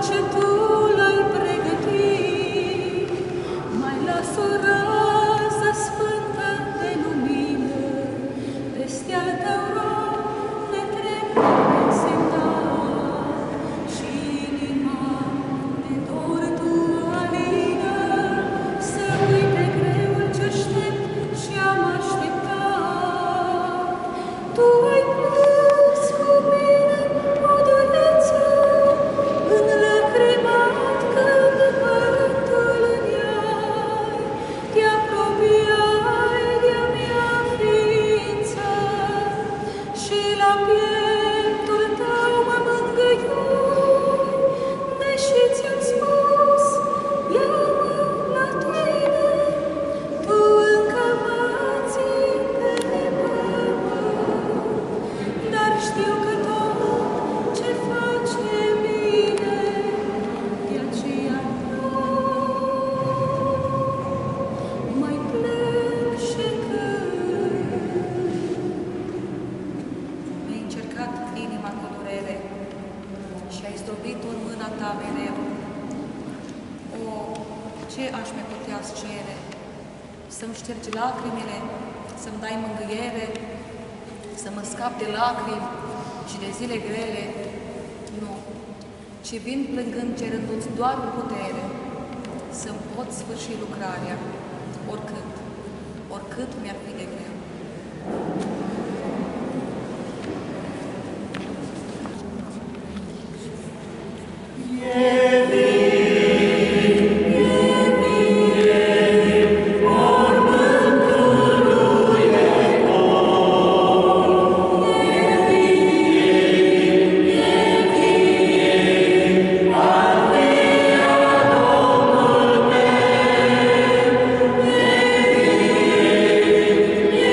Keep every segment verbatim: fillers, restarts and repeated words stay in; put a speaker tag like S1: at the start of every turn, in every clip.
S1: Să-mi ștergi lacrimile, să-mi dai mângâiere, să mă scap de lacrimi și de zile grele. Nu, ci vin plângând cerându-ți doar o putere, să-mi pot sfârși lucrarea, oricât, oricât mi-ar fi de greu.
S2: Yeah.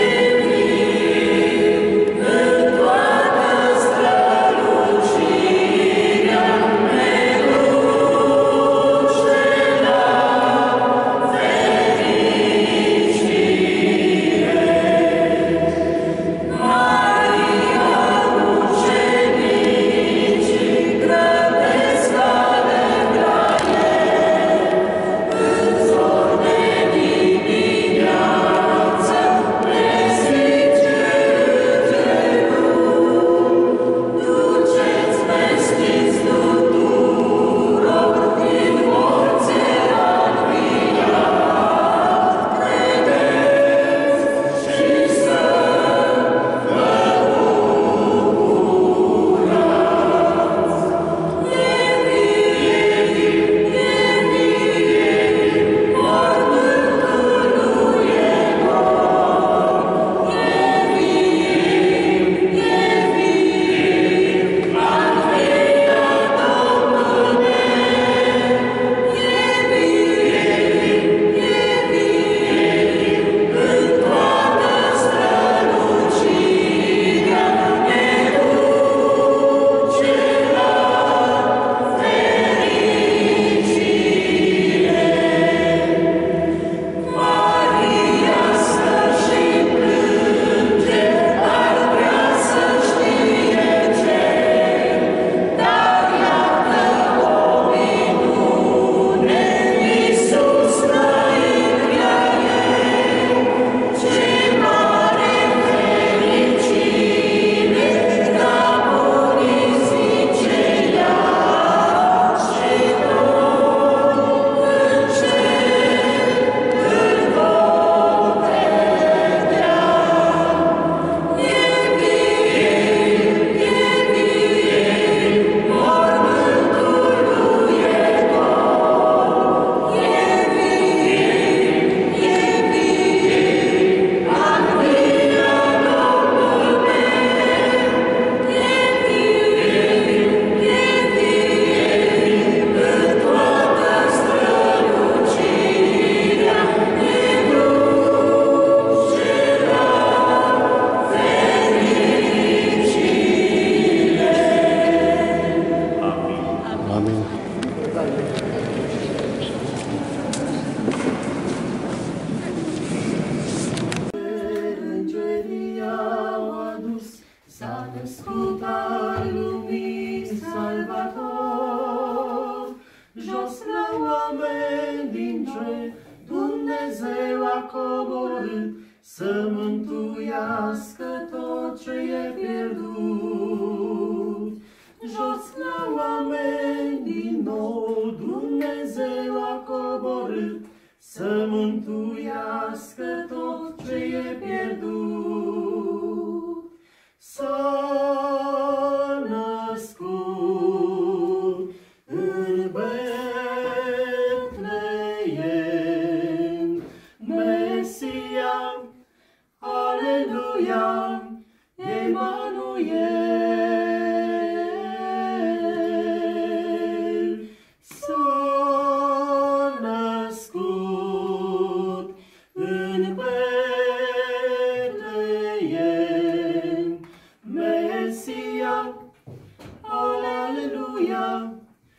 S2: Aleluia,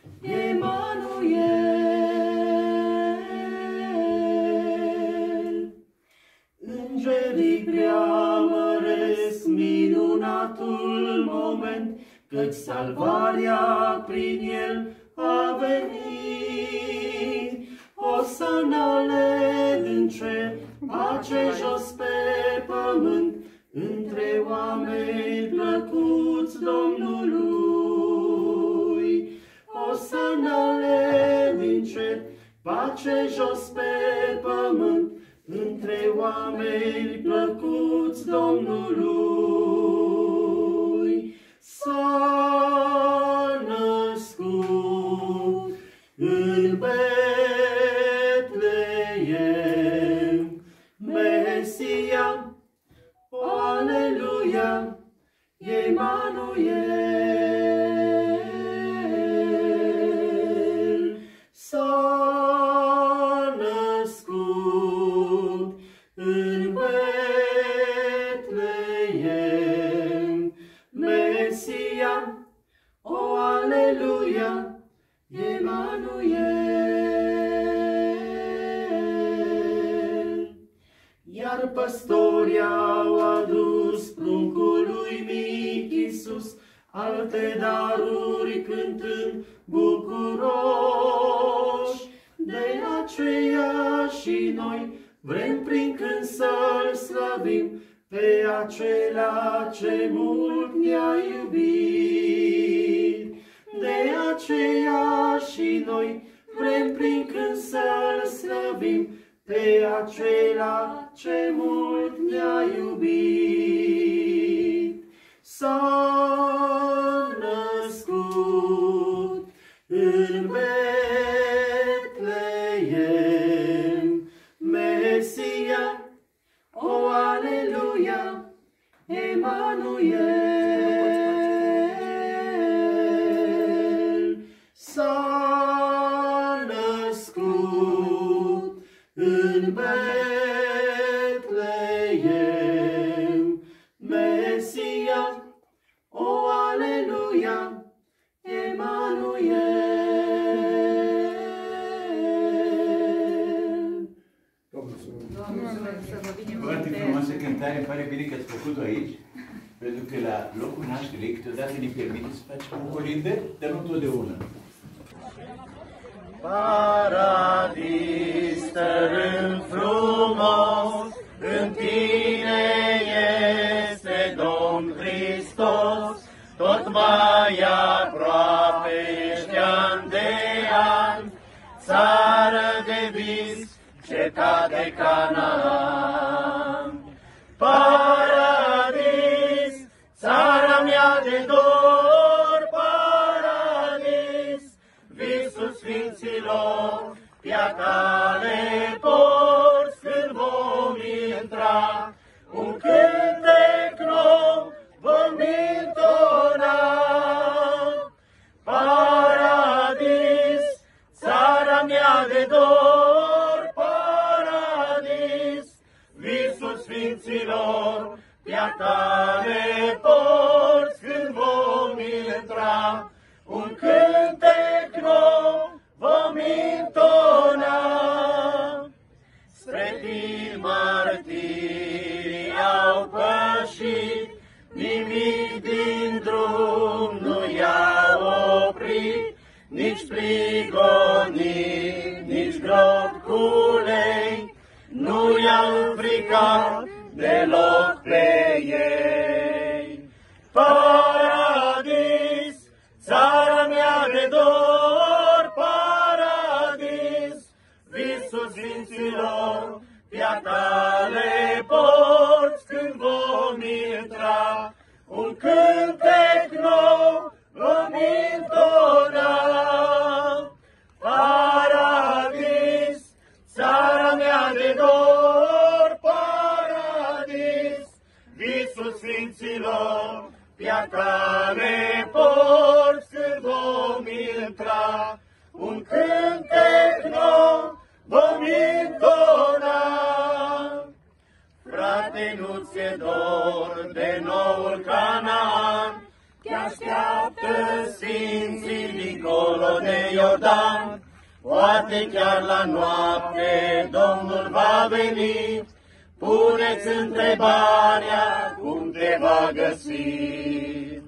S2: Emanuel. Îngerii preamăresc minunatul moment, căci salvarea prin el a venit. O să năleg în cer, pace jos pe pământ, între oameni plăcuți Domnului. O să năleg în cer, pace jos pe pământ, între oameni plăcuți Domnului. S-a născut în Betleem Mesia, o, aleluia, Emanuel. S-a născut în Betleem Mesia, o, aleluia, Emanuel. Iar păstorii au adus pruncului mic Iisus alte daruri cântând bucuroși. De aceea și noi vrem prin cânt să-L slăvim pe acela ce mult ne-a iubit. De aceea și noi vrem prin cânt să-L slăvim pe acela ce mult ne-a iubit. S-a născut în Betleem Mesia, o, aleluia, Emanuel. S-a născut în Betleem Mesia, o, aleluia, Emanuel.
S3: Foarte frumoasă cântare, îmi pare bine că ați făcut-o aici, pentru că la locul nașterii câteodată ne permite să facem o colindă, dar nu totdeauna.
S2: Paradis tărând frumos, în tine este Domn Hristos, tot mai aproape ești an de an, țară de vis, cetate Canaan. Paradis, țara mea de dor, paradis, visul sfinților, pe-a cale porți când vom intra, un cântec nou vom intona. Paradis, țara mea de dor, paradis, visul sfinților, pe-a cale porți când vom intra, un cântec nou vom intona. Spre tine martirii au pășit, nimic din drum nu i-a oprit, nici prigonii, nici grot cu lei, nu i-a înfricat deloc pe ei. Paradis, țara mea de dor, paradis, visul sfinților, pe-a cale porți când vom intra, un cântec nou vom intona. Paradis, țara mea de dor, paradis, visul sfinților, pe-a cale porți când vom intra, un cântec nou vom intona. Frate, nu ți-e dor de noul Canaan, te așteaptă sfinții dincolo de Iordan, poate chiar la noapte Domnul va veni. Puneți întrebarea cum te va găsi.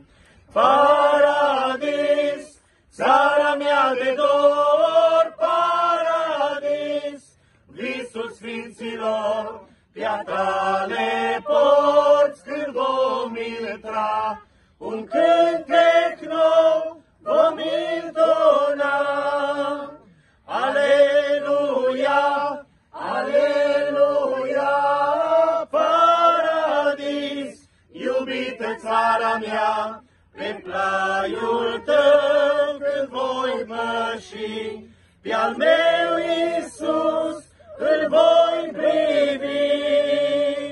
S2: Paradis, țara mea de dor, paradis, visul sfinților, pe-a tale porți când vom intra, un cântec nou vom intona. Aleluia, aleluia, paradis, iubită țara mea, pe plaiul tău când voi păși, pe-al meu Iisus îl voi privi.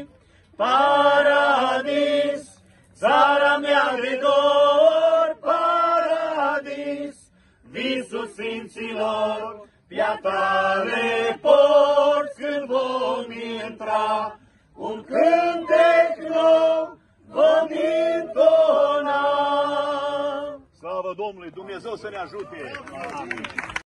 S2: Paradis, țara mea de dor, paradis, visul sfinților, pe-a tale porți când vom intra, un cântec nou vom intona.
S4: Slavă Domnului, Dumnezeu să ne ajute! Amin.